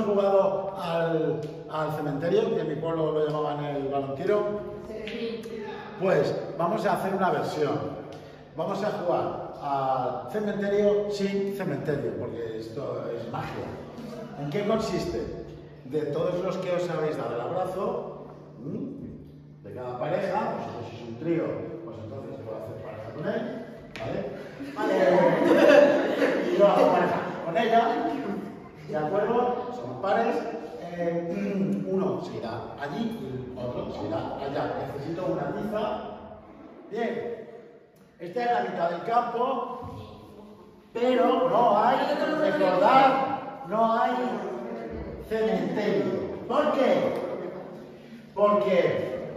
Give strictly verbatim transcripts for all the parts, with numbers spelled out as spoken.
jugado al, al cementerio, que en mi pueblo lo llamaban el balonquero? Sí. Pues vamos a hacer una versión. Vamos a jugar al cementerio sin cementerio, porque esto es magia. ¿En qué consiste? De todos los que os habéis dado el abrazo, de cada pareja, vosotros sois un trío, pues entonces yo voy a hacer pareja con él, ¿vale? Vale. Y yo hago pareja con ella, ¿de acuerdo? Son pares. Eh, uno se irá allí y el otro se irá allá. Necesito una tiza. Bien. Esta es la mitad del campo, pero no hay, recordad, no hay cementerio. ¿Por qué? Porque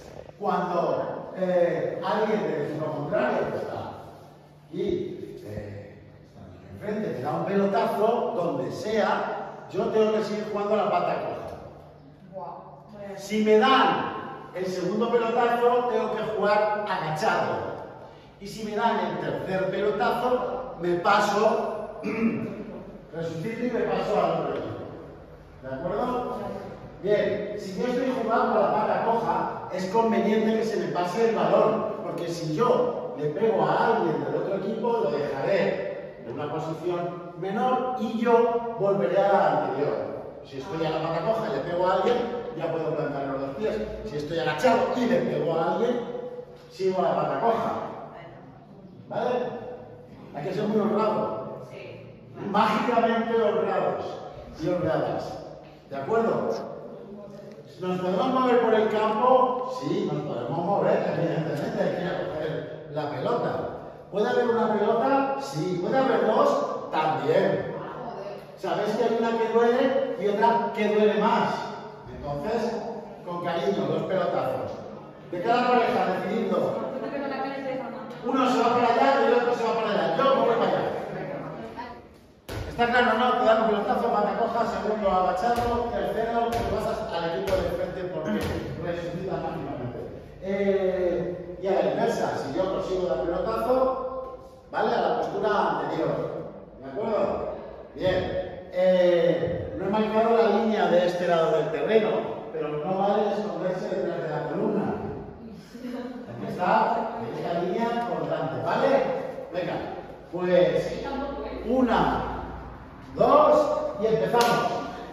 cuando eh, alguien de lo contrario está y eh, enfrente te da un pelotazo, donde sea, yo tengo que seguir jugando a la pata coja. Si me dan el segundo pelotazo, tengo que jugar agachado. Y si me dan el tercer pelotazo, me paso, resucito y me paso al otro equipo. ¿De acuerdo? Bien, si yo estoy jugando a la pata coja, es conveniente que se me pase el balón, porque si yo le pego a alguien del otro equipo, lo dejaré en una posición menor y yo volveré a la anterior. Si estoy a la pata coja y le pego a alguien, ya puedo plantar los dos pies. Si estoy agachado y le pego a alguien, sigo a la pata coja. ¿Vale? Hay que ser muy honrado. Sí. Mágicamente honrados y honradas. ¿De acuerdo? ¿Nos podemos mover por el campo? Sí, nos podemos mover, evidentemente. Hay que ir a coger la pelota. ¿Puede haber una pelota? Sí. ¿Puede haber dos? También. ¿Sabéis que hay una que duele y otra que duele más? Entonces, con cariño, dos pelotazos. De cada pareja, decidiendo. Uno se va para allá y el otro se va para allá. Yo me voy para allá. ¿Está claro? No, te dan un pelotazo, pata coja, segundo agachado, tercero, te pasas al equipo de frente porque resucita mágicamente. Eh, y a la inversa, si yo consigo dar pelotazo, ¿vale? A la postura anterior. ¿De acuerdo? Bien. Eh, no he marcado la línea de este lado del terreno, pero no vale esconderse detrás de la columna. Aquí está esta línea cortante, ¿vale? Venga, pues una, dos y empezamos.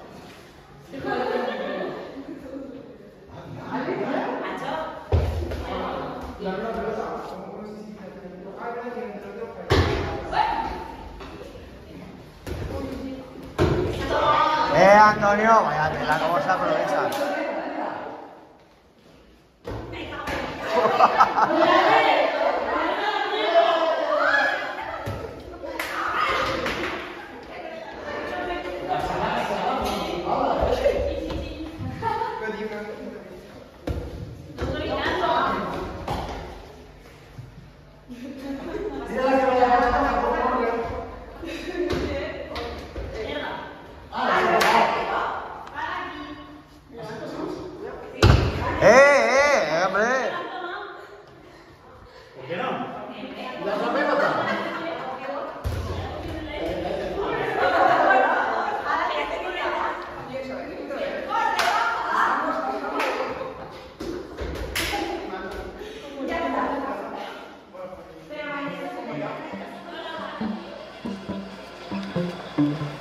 Eh, Antonio, vaya tela, cómo se aprovechan. Thank you.